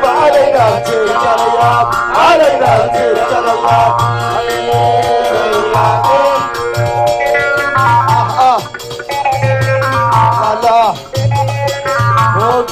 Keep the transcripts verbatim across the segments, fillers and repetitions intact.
الغيب علينا تلك الايام علينا تلك الايام اه اه لا لا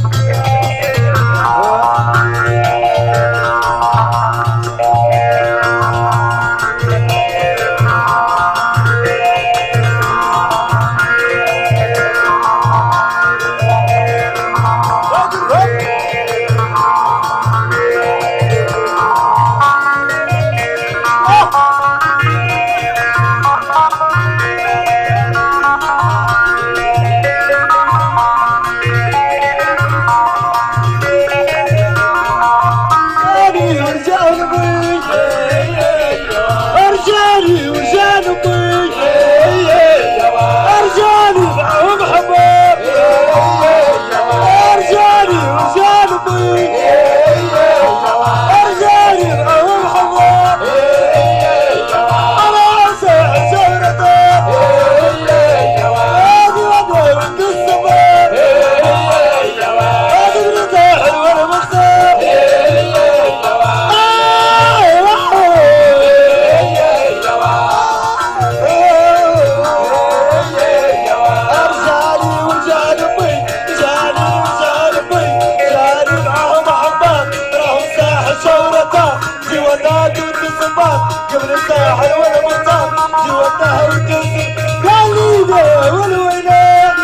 قبل الساحل ولا مطار جوا النهر والجسر قليبه والويلان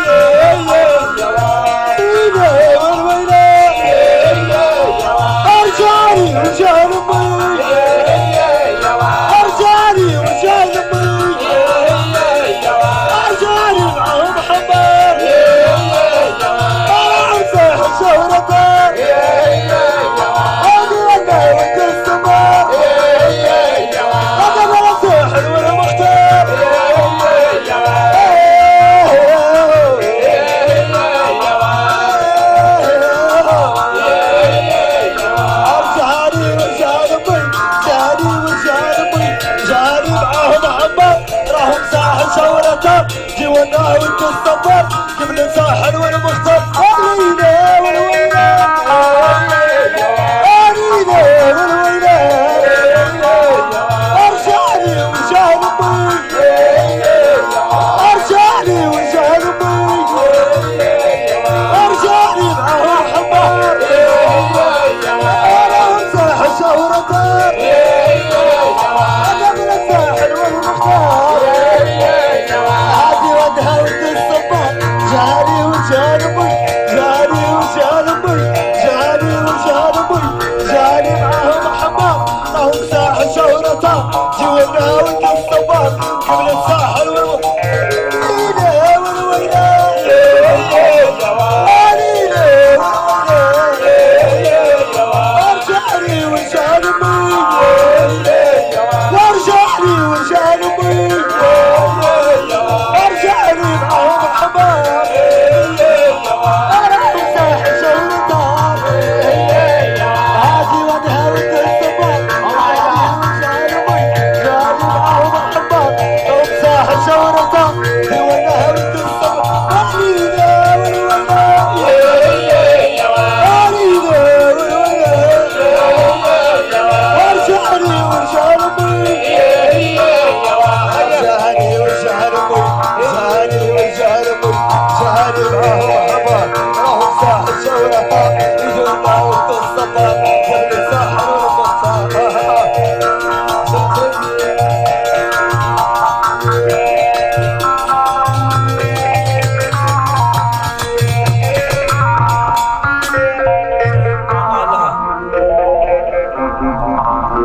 قليبه والويلان ارجاني وجان امي ارجاني وجان امي ارجاني معهم حمار انا امسح شهرته جوا النهر وانت الصبر قبل الساحل والمختار علينا والويلة علينا والويلة ارجعني وجان امي ارجعني وجان امي ارجعني معهم حمار انا امسح شهرته قبل الساحل والمختار جاري وجانبي جاري وجانبي جاري وجانبي جاري معهم حمام لهم ساحل شهرته جوا النهر والصبار قبل الساحل والمختار